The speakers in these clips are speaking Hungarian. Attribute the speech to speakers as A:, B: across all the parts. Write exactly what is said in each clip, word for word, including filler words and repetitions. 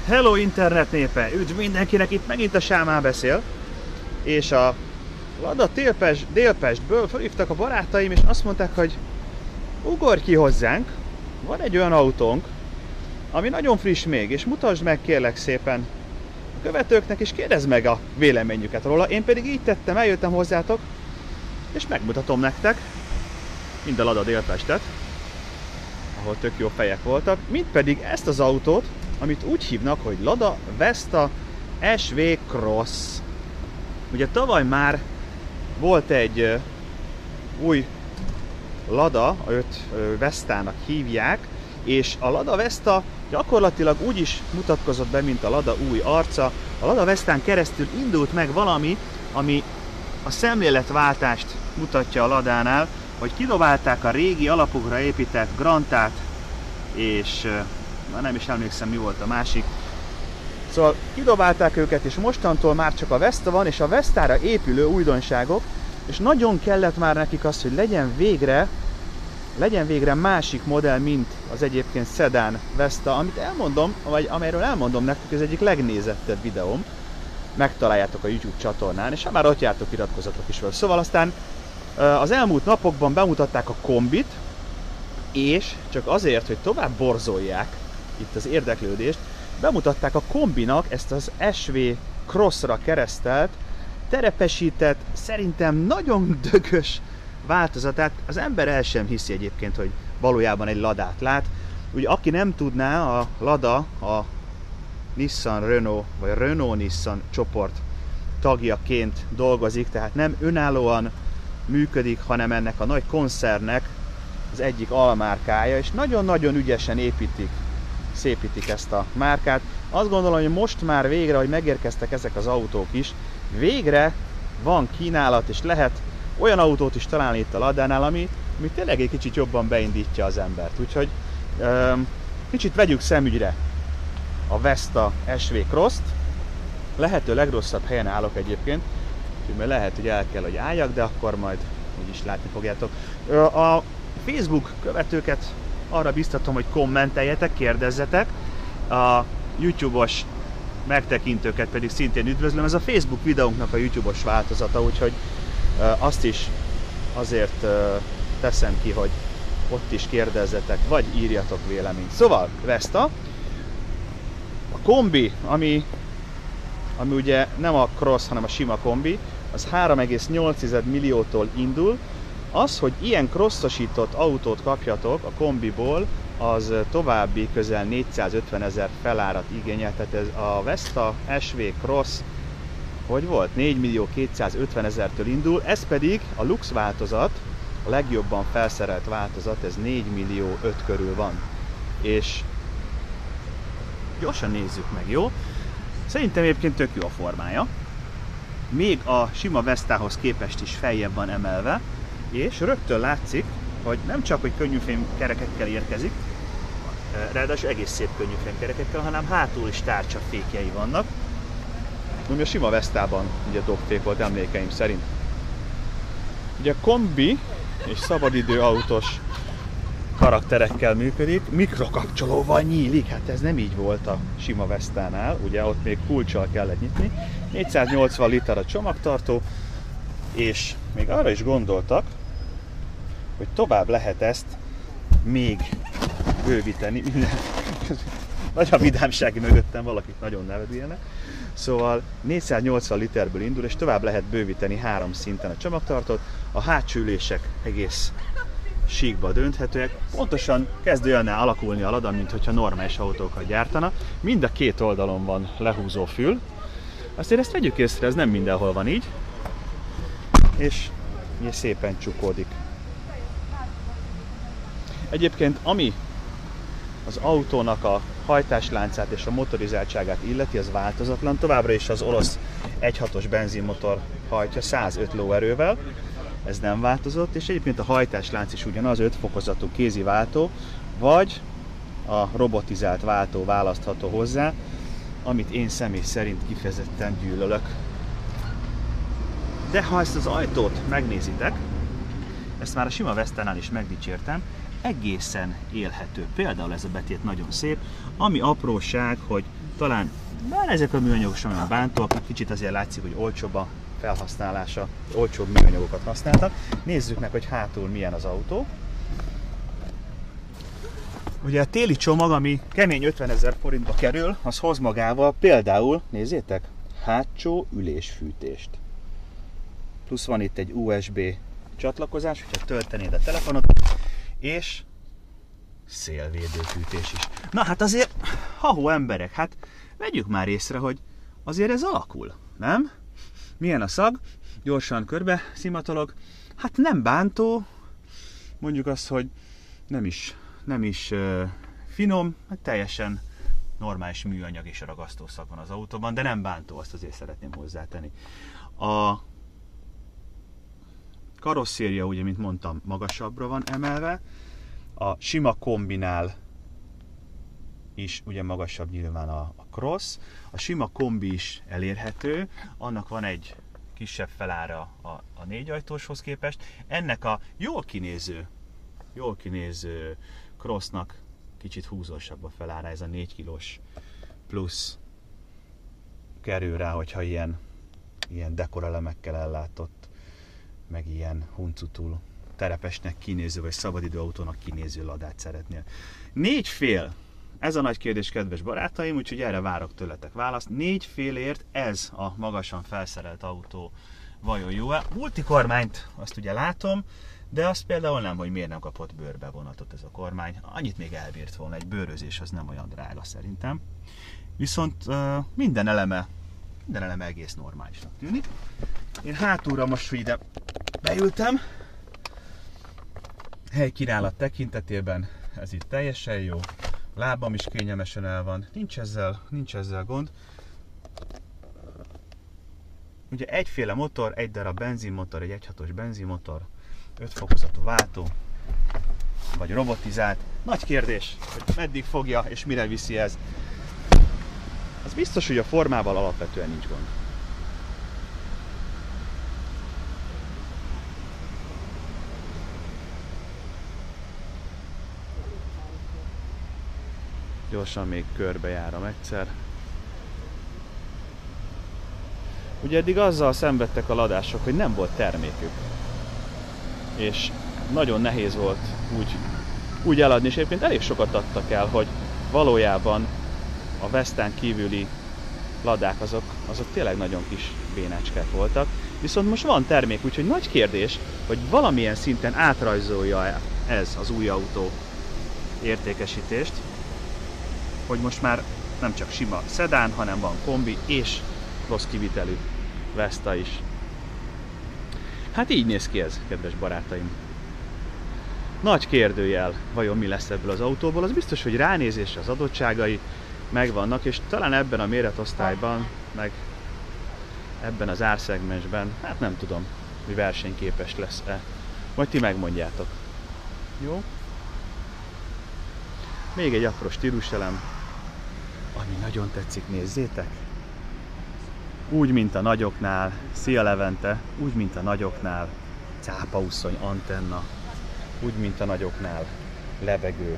A: Hello internet népe! Üdv mindenkinek, itt megint a Sámán beszél. És a Lada Délpest, Délpestből felhívtak a barátaim, és azt mondták, hogy ugorj ki hozzánk, van egy olyan autónk, ami nagyon friss még, és mutasd meg kérlek szépen a követőknek, és kérdezd meg a véleményüket róla. Én pedig így tettem, eljöttem hozzátok, és megmutatom nektek mind a Lada Délpestet, ahol tök jó fejek voltak, mint pedig ezt az autót, amit úgy hívnak, hogy Lada Vesta es vé Cross. Ugye tavaly már volt egy uh, új Lada, őt uh, Vestának hívják, és a Lada Vesta gyakorlatilag úgy is mutatkozott be, mint a Lada új arca. A Lada Vestán keresztül indult meg valami, ami a szemléletváltást mutatja a Ladánál, hogy kidobálták a régi alapokra épített Grantát, és uh, nem is emlékszem, mi volt a másik. Szóval kidobálták őket, és mostantól már csak a Vesta van, és a Vestára épülő újdonságok, és nagyon kellett már nekik az, hogy legyen végre, legyen végre másik modell, mint az egyébként szedán Vesta, amit elmondom, vagy amelyről elmondom nektek, ez egyik legnézettebb videóm. Megtaláljátok a YouTube csatornán, és ha már ott jártok, iratkozzatok is fel. Szóval aztán az elmúlt napokban bemutatták a kombit, és csak azért, hogy tovább borzolják itt az érdeklődést, bemutatták a kombinak ezt az es vé Crossra keresztelt, terepesített, szerintem nagyon dögös változatát. Az ember el sem hiszi egyébként, hogy valójában egy Ladát lát. Ugye aki nem tudná, a Lada a Nissan Renault, vagy Renault-Nissan csoport tagjaként dolgozik, tehát nem önállóan működik, hanem ennek a nagy koncernnek az egyik almárkája, és nagyon-nagyon ügyesen építik, szépítik ezt a márkát. Azt gondolom, hogy most már végre, hogy megérkeztek ezek az autók is, végre van kínálat, és lehet olyan autót is találni itt a Ladánál, ami, ami tényleg egy kicsit jobban beindítja az embert. Úgyhogy um, kicsit vegyük szemügyre a Vesta es vé Cross-t. Lehető legrosszabb helyen állok egyébként, mert lehet, hogy el kell, hogy álljak, de akkor majd úgyis látni fogjátok. A Facebook követőket arra biztatom, hogy kommenteljetek, kérdezzetek. A YouTube-os megtekintőket pedig szintén üdvözlöm. Ez a Facebook videónknak a YouTube-os változata, úgyhogy azt is azért teszem ki, hogy ott is kérdezzetek, vagy írjatok véleményt. Szóval, Vesta. A kombi, ami, ami ugye nem a Cross, hanem a sima kombi, az három egész nyolc milliótól indul. Az, hogy ilyen crossosított autót kapjatok a kombiból, az további közel négyszázötven ezer felárat igényel, tehát ez a Vesta es vé Cross, hogy volt? négy millió kétszázötven ezertől indul, ez pedig a Lux változat, a legjobban felszerelt változat, ez négy millió öt körül van. És gyorsan nézzük meg, jó? Szerintem egyébként tök jó a formája. Még a sima Vestához képest is feljebb van emelve, és rögtön látszik, hogy nem csak, hogy könnyűfém kerekekkel érkezik, ráadásul egész szép könnyűfém kerekekkel, hanem hátul is tárcsafékjei vannak, ami a sima Vestában ugye dobfék volt emlékeim szerint. Ugye a kombi és szabadidő autós karakterekkel működik, mikrokapcsolóval nyílik, hát ez nem így volt a sima Vestánál, ugye ott még kulccsal kellett nyitni. négyszáznyolcvan liter a csomagtartó, és még arra is gondoltak, hogy tovább lehet ezt még bővíteni. Nagy a vidámsági mögöttem, valakik nagyon nevetgélnek. Szóval négyszáznyolcvan literből indul, és tovább lehet bővíteni három szinten a csomagtartót. A hátsó ülések egész síkba dönthetőek. Pontosan kezd olyanná alakulni a Lada, mint hogyha normális autókat gyártana. Mind a két oldalon van lehúzó fül. Azért ezt vegyük észre, ez nem mindenhol van így. És ugye szépen csukódik. Egyébként ami az autónak a hajtásláncát és a motorizáltságát illeti, az változatlan. Továbbra is az orosz egy hatos benzinmotor hajtja százöt lóerővel. Ez nem változott, és egyébként a hajtáslánc is ugyanaz, öt fokozatú kézi váltó, vagy a robotizált váltó választható hozzá, amit én személy szerint kifejezetten gyűlölök. De ha ezt az ajtót megnézitek, ezt már a sima Vestánál is megdicsértem, egészen élhető. Például ez a betét nagyon szép, ami apróság, hogy talán bár ezek a műanyagok sem olyan bántóak, kicsit azért látszik, hogy olcsóbb a felhasználása, olcsóbb műanyagokat használtak. Nézzük meg, hogy hátul milyen az autó. Ugye a téli csomag, ami kemény ötvenezer forintba kerül, az hoz magával például, nézzétek, hátsó ülésfűtést. Plusz van itt egy u es bé csatlakozás, hogyha töltenéd a telefonot, és szélvédőfűtés is. Na hát azért, ha-hó emberek, hát vegyük már észre, hogy azért ez alakul, nem? Milyen a szag? Gyorsan körbe szimatolog. Hát nem bántó, mondjuk azt, hogy nem is, nem is uh, finom, hát teljesen normális műanyag és ragasztószag van az autóban, de nem bántó, azt azért szeretném hozzátenni. A karosszéria, ugye, mint mondtam, magasabbra van emelve, a sima kombinál is ugye magasabb nyilván a, a Cross, a sima kombi is elérhető, annak van egy kisebb felára a, a négyajtóshoz képest. Ennek a jól kinéző, jól kinéző Crossnak kicsit húzósabb a felára, ez a négy kilós plusz kerül rá, hogyha ilyen, ilyen dekorelemekkel ellátott, meg ilyen huncutul terepesnek kinéző, vagy szabadidőautónak kinéző ladát szeretnél. Négy fél, ez a nagy kérdés, kedves barátaim, úgyhogy erre várok tőletek választ. Négy félért ez a magasan felszerelt autó vajon jó-e? Multikormányt azt ugye látom, de azt például nem, hogy miért nem kapott bőrbevonatot ez a kormány. Annyit még elbírt volna, egy bőrözés az nem olyan drága szerintem. Viszont uh, minden eleme, minden eleme egész normálisnak tűnik. Én hátulra most ide beültem. Helykínálat tekintetében ez itt teljesen jó. A lábam is kényelmesen el van. Nincs ezzel, nincs ezzel gond. Ugye egyféle motor, egy darab benzinmotor, egy egy hatos benzinmotor, öt fokozatú váltó, vagy robotizált. Nagy kérdés, hogy meddig fogja és mire viszi ez. Az biztos, hogy a formával alapvetően nincs gond. Gyorsan még körbejárom egyszer. Ugye eddig azzal szenvedtek a ladások, hogy nem volt termékük. És nagyon nehéz volt úgy, úgy eladni, és egyébként elég sokat adtak el, hogy valójában a Vestán kívüli ladák azok, azok tényleg nagyon kis bénácskák voltak. Viszont most van termék, úgyhogy nagy kérdés, hogy valamilyen szinten átrajzolja ez az új autó értékesítést, hogy most már nem csak sima szedán, hanem van kombi és rossz kivitelű Vesta is. Hát így néz ki ez, kedves barátaim. Nagy kérdőjel, vajon mi lesz ebből az autóból, az biztos, hogy ránézésre az adottságai megvannak, és talán ebben a méretosztályban, meg ebben az árszegmensben, hát nem tudom, hogy versenyképes lesz-e. Majd ti megmondjátok. Jó? Még egy apró stíluselem, ami nagyon tetszik, nézzétek! Úgy, mint a nagyoknál, szia Levente, úgy, mint a nagyoknál, cápauszony antenna, úgy, mint a nagyoknál, lebegő,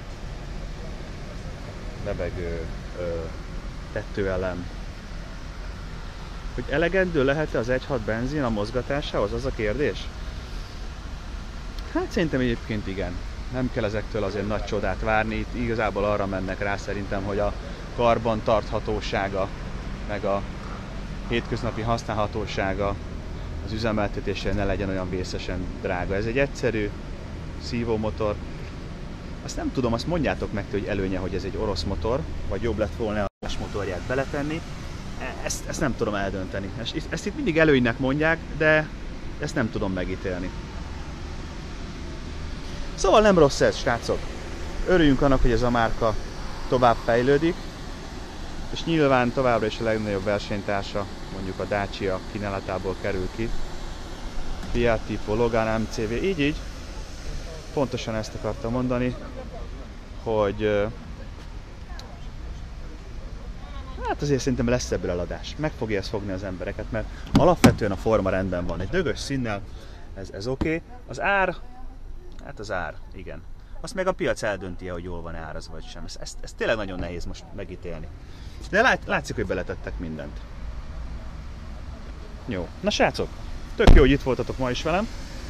A: lebegő ö, tetőelem. Hogy elegendő lehet-e az egy hat benzin a mozgatásához, az a kérdés? Hát szerintem egyébként igen. Nem kell ezektől azért nagy csodát várni, itt igazából arra mennek rá szerintem, hogy a karban tarthatósága, meg a hétköznapi használhatósága az üzemeltetésre ne legyen olyan vészesen drága. Ez egy egyszerű szívómotor. Azt nem tudom, azt mondjátok meg, hogy előnye, hogy ez egy orosz motor, vagy jobb lett volna a más motorját beletenni. Ezt, ezt nem tudom eldönteni. Ezt, ezt itt mindig előnynek mondják, de ezt nem tudom megítélni. Szóval nem rossz ez, srácok. Örüljünk annak, hogy ez a márka tovább fejlődik, és nyilván továbbra is a legnagyobb versenytársa, mondjuk a Dacia kínálatából kerül ki. Fiat Tipo, Logan, em cé vé, így így. Pontosan ezt akartam mondani, hogy hát azért szerintem lesz ebből eladás. Meg fogja ezt fogni az embereket, mert alapvetően a forma rendben van. Egy dögös színnel, ez, ez oké. Okay. Az ár, hát az ár, igen. azt meg a piac eldönti, hogy jól van árazva vagy sem. Ez, ez, ez tényleg nagyon nehéz most megítélni. De lát, látszik, hogy beletettek mindent. Jó. Na srácok, tök jó, hogy itt voltatok ma is velem.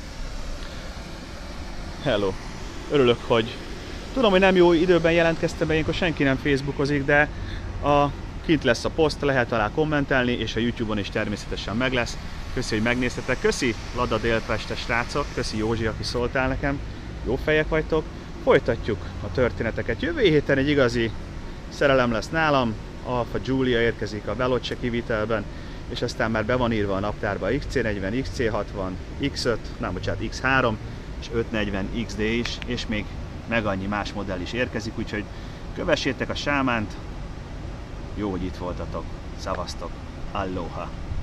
A: Hello. Örülök, hogy... Tudom, hogy nem jó időben jelentkeztem be, ilyenkor senki nem Facebookozik, de a... kint lesz a poszt, lehet alá kommentelni, és a YouTube-on is természetesen meg lesz. Köszi, hogy megnéztetek. Köszi Lada Délpestes srácok, köszi Józsi, aki szóltál nekem. Jó fejek vagytok. Folytatjuk a történeteket. Jövő héten egy igazi szerelem lesz nálam. Alfa Giulia érkezik a Veloce kivitelben, és aztán már be van írva a naptárba X C negyven, X C hatvan, X öt, nem bocsánat, X három és ötszáznegyven X D is, és még meg annyi más modell is érkezik, úgyhogy kövessétek a sámánt. Jó, hogy itt voltatok. Szavaztok. Aloha!